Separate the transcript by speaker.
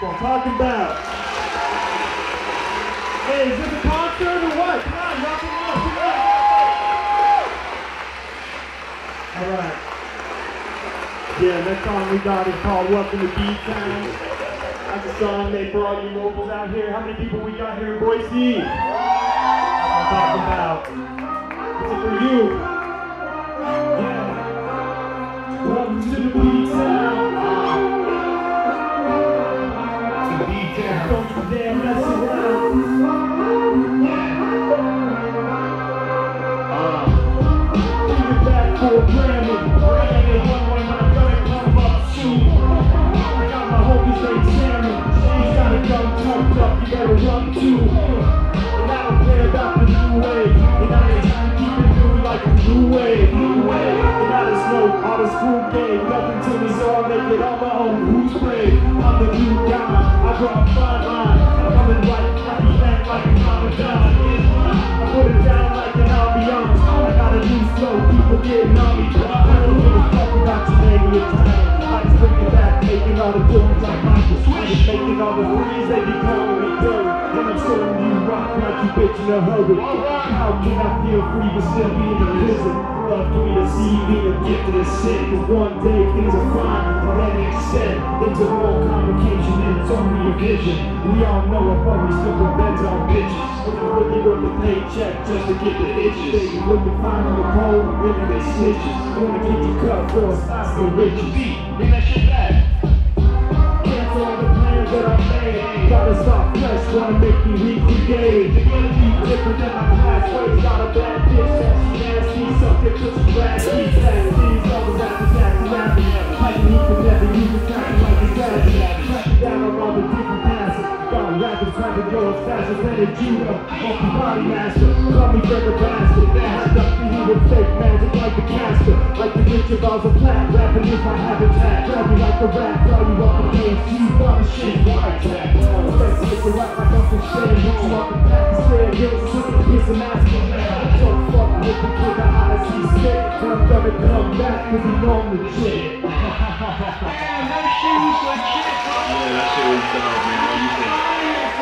Speaker 1: That's what I'm talking about. Hey, is this a concert or what? Come on, rock it up, come on. All right. Yeah, next song we got is called Welcome to B-Town. That's a song made for all you locals out here. How many people we got here in Boise? That's what I'm talking about. This is for you. Yeah. Welcome to the B-Town. B-Town. Don't you dare mess around. Bring it back for a Grammy. One when I'm gonna come up soon. I got my homies named Sammy. He's got a gun tucked up, you better run too. And I don't care about the new wave. And I ain't trying to keep it new like a new wave. New wave. And I just know all the school game. Nothing to me, so I'll make it on my own. Who's brave? I'm the new guy. I draw a fine line. I'm coming right, happy back like a Ramadan. I put it down like an ambiance. I got a new flow, people getting on me. I don't give a fuck about your name or your time. I just bring it back, making all the dudes like Michael. I just making all the frees, they be calling me dirty. And I'm showing you rock like you bitch in a hurry. How can I feel free but still be in the prison? Love for me to see me a gift of the sick. Cause one day things are fine, but that ain't said. Into more complication and it's only a vision. We all know it, but we still revenge on bitches. Looking with the paycheck just to get the itches. They looking fine on the pole, really they snitches. Wanna get you cut for a stock of riches. Bring that shit back. Cancel all the plans that I made. Gotta stop fresh, wanna make me recreate. You're gonna be different than my past ways. Got a bad bitch that's nasty. Something puts some raspy. These all the rappers acting rapping. Fighting he could never use a track like a savage. Cracking down on all the different passes. Got rappers trying to go as fast as any judo. Off the body master. Call me Frederick Bastard. Had nothing to do with fake magic like the caster. Like the rich of balls of flat. Rapping is my habitat. Grab me like a rat. Throw you up the hands. You bum shit. White tap. Let's make it rap like Uncle Stan. Hit you up the back and stare. Give us a piece of masculine. Don't fuck with the kid. The eyes he's sick. And I'm gonna come back cause he know I'm legit.
Speaker 2: Man, that shit was legit. Yeah, that shit was dope.